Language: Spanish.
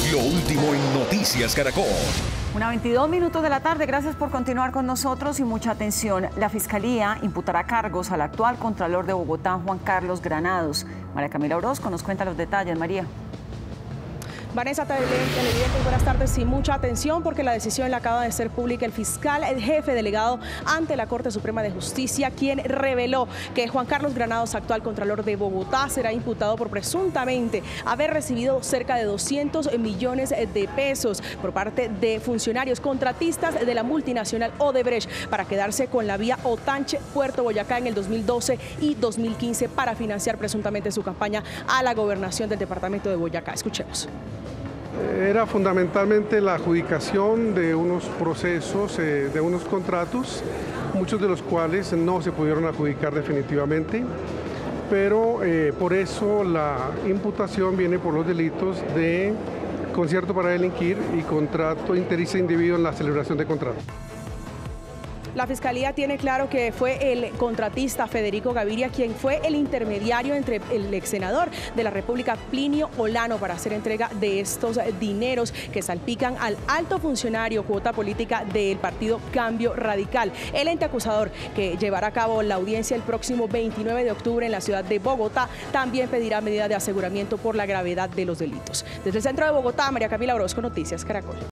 Lo último en Noticias Caracol. 1:22 de la tarde, gracias por continuar con nosotros y mucha atención. La Fiscalía imputará cargos al actual Contralor de Bogotá, Juan Carlos Granados. María Camila Orozco nos cuenta los detalles. María. Vanessa, televidentes, buenas tardes. Sí, mucha atención porque la decisión la acaba de hacer pública el fiscal, el jefe delegado ante la Corte Suprema de Justicia, quien reveló que Juan Carlos Granados, actual Contralor de Bogotá, será imputado por presuntamente haber recibido cerca de 200 millones de pesos por parte de funcionarios contratistas de la multinacional Odebrecht para quedarse con la vía Otanche-Puerto Boyacá en el 2012 y 2015 para financiar presuntamente su campaña a la gobernación del departamento de Boyacá. Escuchemos. Era fundamentalmente la adjudicación de unos procesos, de unos contratos, muchos de los cuales no se pudieron adjudicar definitivamente, pero por eso la imputación viene por los delitos de concierto para delinquir y contrato interista indebido en la celebración de contrato. La Fiscalía tiene claro que fue el contratista Federico Gaviria quien fue el intermediario entre el ex senador de la República, Plinio Olano, para hacer entrega de estos dineros que salpican al alto funcionario cuota política del partido Cambio Radical. El ente acusador, que llevará a cabo la audiencia el próximo 29 de octubre en la ciudad de Bogotá, también pedirá medidas de aseguramiento por la gravedad de los delitos. Desde el centro de Bogotá, María Camila Orozco, Noticias Caracol.